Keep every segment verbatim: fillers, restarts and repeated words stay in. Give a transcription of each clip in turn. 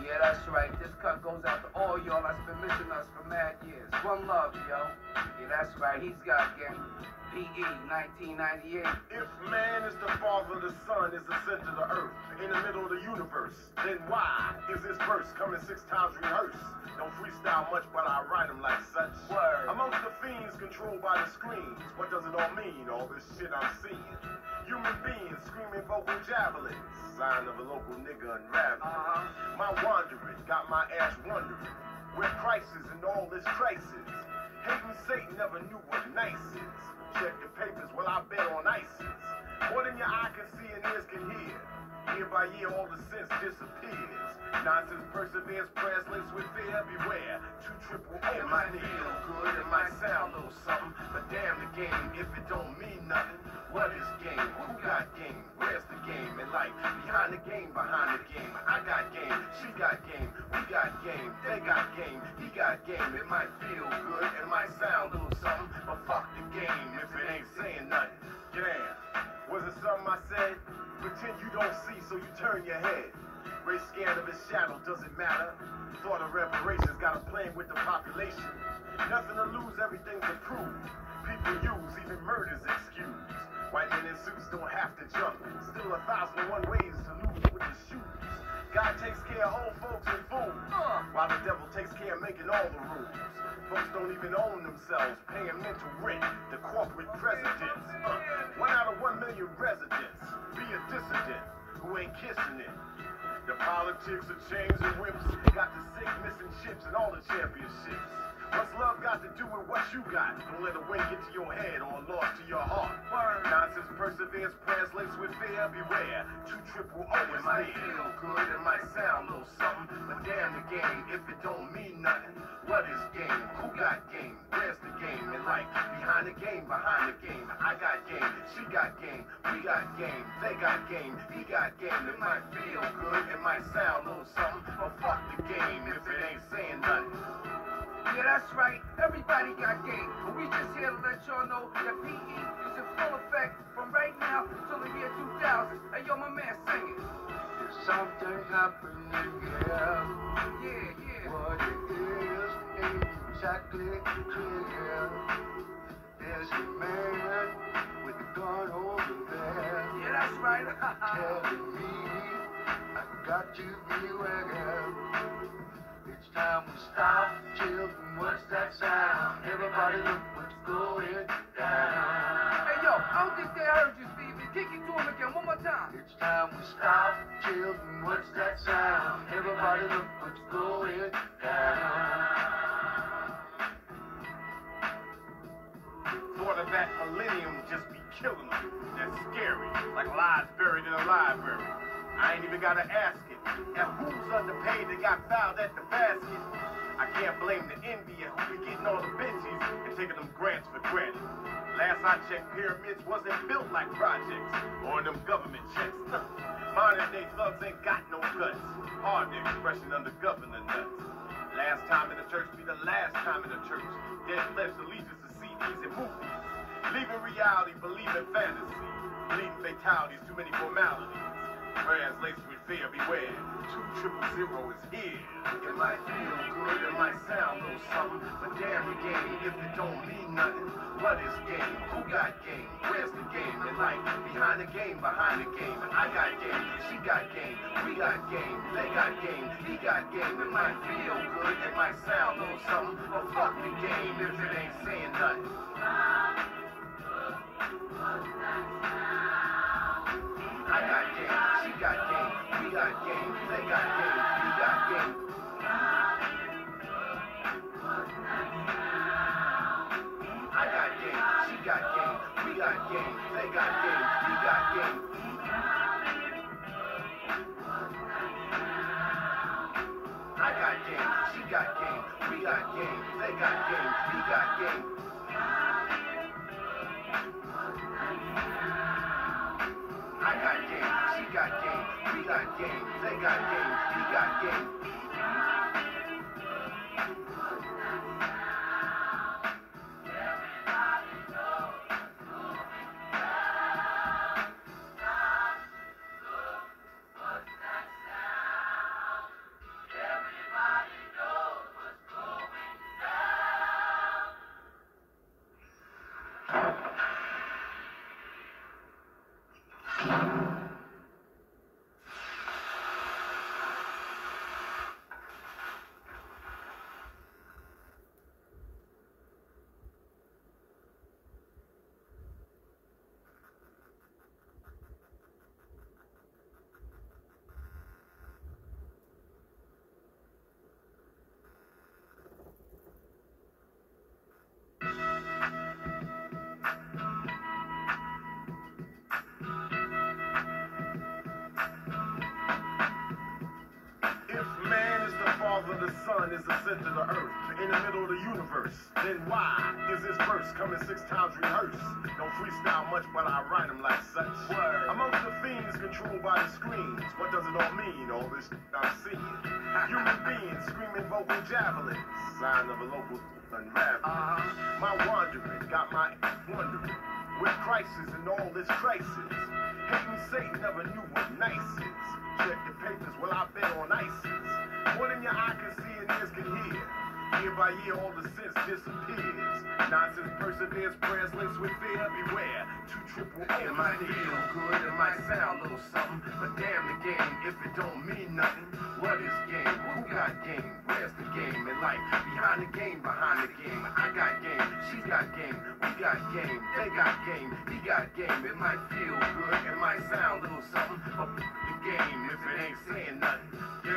Yeah, that's right. This cut goes out to all y'all that's been missing us for mad years. One love, yo. Yeah, that's right. He's got game. P E nineteen ninety-eight. If man is the father, the sun is the center of the earth, in the middle of the universe, then why is this verse coming six times rehearsed? Don't freestyle much, but I write them like such. Word. Amongst the fiends controlled by the screens, what does it all mean, all this shit I'm seeing? Human beings screaming vocal javelins, sign of a local nigga unraveling. Uh-huh. My wandering got my ass wondering, where crisis and all this crisis. Hating Satan never knew what nice is. Check your papers, well I bet on ISIS. More than your eye can see and ears can hear. Year by year all the sense disappears. Nonsense perseveres, prayers laced with fear, beware. Two triple O. It might feel good, it might sound a little something, but damn the game if it don't mean nothing. What is game? Who got game? Where's the game in life? Behind the game, behind the game. I got game, she got game, we got game, they got game, he got game. It might feel good, it might sound a little something, but fuck the game if it ain't saying nothing. Get in. Was it something I said? Pretend you don't see, so you turn your head. Race scared of his shadow, doesn't matter. Thought of reparations, got a plan with the population. Nothing to lose, everything to prove. People use even murder's excuse. White men in suits don't have to jump. Still a thousand and one ways to lose with his shoes. God takes care of old folks and fools, while the devil takes care of making all the rules. Folks don't even own themselves, paying mental rent to corporate presidents. Uh, one out of one million residents. Be a dissident who ain't kissing it. The politics of chains and whips got the sick missing chips and all the championships. What's love got to do with what you got? Don't let a win get to your head or a loss to your heart. Word. Nonsense perseveres, prayers laced with fear, beware. Two triple O is it might feel good, it might sound a little something, but damn the game if it don't mean nothing. What is game? Who got game? Where's the game in life? Behind the game, behind the game. I got game, she got game, we got game, they got game, he got game. It might feel good, it might sound a little something, but fuck the game if it ain't saying nothing. Yeah, that's right. Everybody got game. But we just here to let y'all know that P E is in full effect from right now till the year two thousand. Hey, yo, my man, sing it. There's something happening here. Yeah, yeah. What it is ain't exactly clear. There's a man with a gun over there. Yeah, that's right. Telling me I got to beware. It's time we stop, children, what's that sound? Everybody look what's going down. Hey, yo, I don't think they heard you, Stevie. Kick it to him again, one more time. It's time we stop, children, what's that sound? Everybody look what's going down. Thought of that millennium just be killing them. That's scary, like lies buried in a library. I ain't even gotta ask it. And who's underpaid that got fouled at the basket? I can't blame the India who be getting all the benches and taking them grants for granted. Last I checked, pyramids wasn't built like projects or them government checks. Modern day thugs ain't got no guts. Hard expression under governor nuts. Last time in the church be the last time in the church. Dead pledged allegiance to C Ds and movies. Leaving reality, believing fantasy. Bleeding fatalities, too many formalities. Prayers laced with fear, beware. Two triple zero is here. It might feel good, it might sound a little something, but damn the game if it don't mean nothing. What is game? Who got game? Where's the game in life? Behind the game, behind the game. I got game, she got game, we got game, they got game, he got game. It might feel good, it might sound a little something, but fuck the game if it ain't saying nothing. I got game, she got game, we got game, they got game, he got game. I got game, she got game, we got game, they got game, he got game. I got game, she got game, we got game, they got game, he got game. I got game, she got game, we got game, they got game, he got game. The sun is the center of the earth, in the middle of the universe. Then why is this verse coming six times rehearsed? Don't freestyle much, but I write them like such. Word. Amongst the fiends controlled by the screens, what does it all mean, all this I'm seeing? Human beings screaming vocal javelins, sign of a local unraveling. Uh-huh. My wandering got my wondering, with crisis and all this crisis. Hating Satan never knew what nice is. Check the papers, well I've been on ISIS. More than your eye can see and ears can hear. Year by year, all the sense disappears. Nonsense perseveres, prayers links with fear. Beware, two triple It might feel good, it might sound a little something, but damn the game if it don't mean nothing. What is game? Who got game? Where's the game in life? Behind the game, behind the game. I got game, she got game, we got game, they got game, he got game. It might feel good, it might sound a little something, but the game if it ain't saying nothing.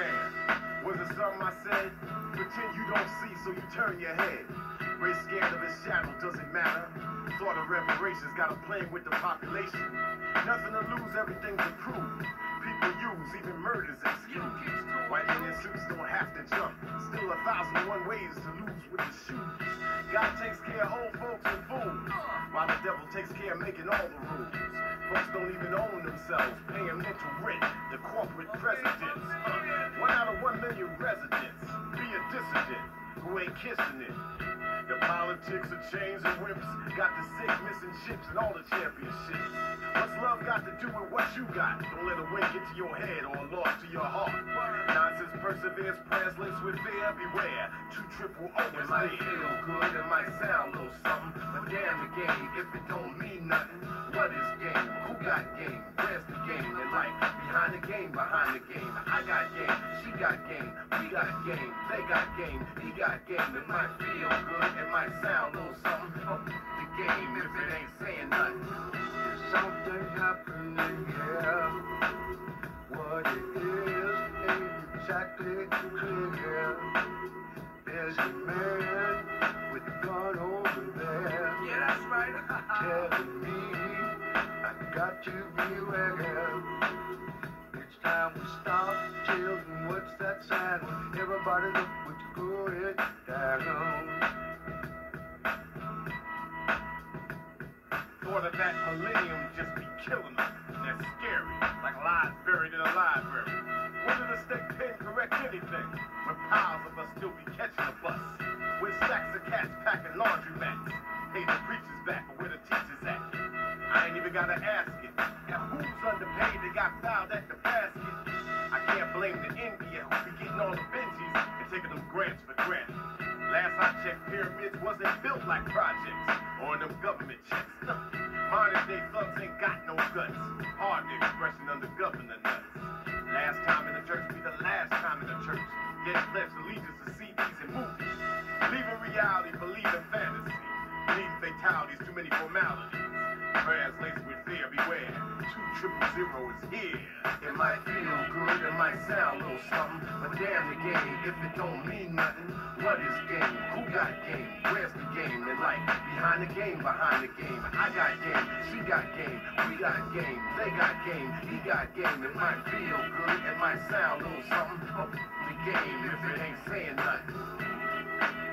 Yeah. Was it something I said? Pretend you don't see, so you turn your head. Race scared of his shadow, doesn't matter. Thought of reparations, got a plan with the population. Nothing to lose, everything to prove. People use, even murders excuse. White men in suits don't have to jump. Still a thousand and one ways to lose with the shoes. God takes care of old folks and fools, while the devil takes care of making all the rules. Folks don't even own themselves, paying mental rent to corporate presidents. Uh, one out of one million residents. Be a dissident who ain't kissing it. The politics of chains and whips got the sick missing chips and all the championships. What's love got to do with what you got? Don't let a win get to your head or a loss to your heart. Nonsense perseveres, prayers links with fear. Beware, two triple O is there. It might feel good, it might sound a little something, but damn the game if it don't mean nothing. What is game? Who got game? Where's the game in life? Behind the game, behind the game. I got game, she got game, we got game, they got game, he got game. It might feel good, it might sound a little something, but the game if it ain't saying nothing. There's something happening here. What it is ain't exactly clear. There's a man with a gun over there. Yeah, that's right. Telling me I got to beware. Each time we stop, children, what's that sound? Everybody look what's going down. Thought of that millennium just be killing them. They're scary, like lies buried in a library. When did the state pen correct anything? When piles of us still be catching the bus. With stacks of cats packing laundromats. Hey, the preacher's back, but where the teacher's at? I ain't even gotta ask it. Now who's underpaid that got fouled at the basket? I can't blame the India who be getting all the Benjis and taking them grants for granted. Last I checked, pyramids wasn't built like projects or in them government checks. Modern day thugs ain't got no guts. Hard expression under governor nuts. Last time in the church be the last time in the church. Get pledge allegiance to C Ds and movies. Leaving reality, believe in fantasy. Believe fatalities, too many formalities. Prayers laced with fear, beware. Two triple zero is here. It might feel good, it might sound a little something, but damn the game if it don't mean nothing. What is game? Who got game? Where's the game in life? Behind the game, behind the game. I got game, she got game, we got game, they got game, he got game. It might feel good, it might sound a little something, but the game if it ain't saying nothing.